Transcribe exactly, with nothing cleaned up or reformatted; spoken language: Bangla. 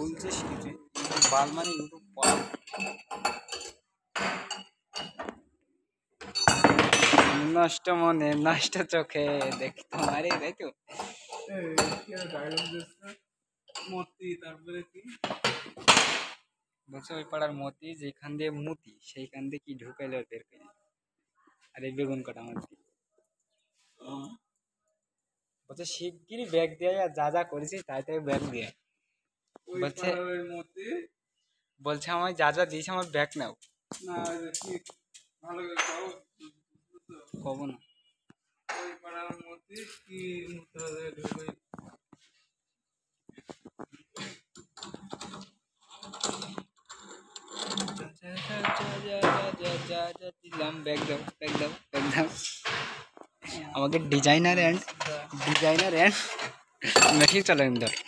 বলছিস কি তুই? বাল মানে ইউটিউব পড়া নষ্ট মনে নষ্ট চোখে দেখি তোমারই, তাই তো? মতি তারপরে কি বলছে ওই পাড়ার মতি যেখান দিয়ে মুতি সেইখান দিয়ে কি ঢুকাইলো বের করে। আর এই বেগুন কাটা মতি বলছে শিগগিরই ব্যাগ দিয়ে আর যা যা করেছি তাই তাই ব্যাগ দিয়ে ওই বলছে পাড়ার মতি বলছে আমায় যা যা দিয়েছে আমার ব্যাগ নাও। না কি ভালো করে খাও কব না ওই পাড়ার মতি কি মুতে ঢুকে দিলাম ব্যাগ দাও ব্যাগ দাও ব্যাগ দাও আমাকে ডিজাইনার অ্যান্ড ডিজাইনার অ্যান্ড মেঠিক চালান ধর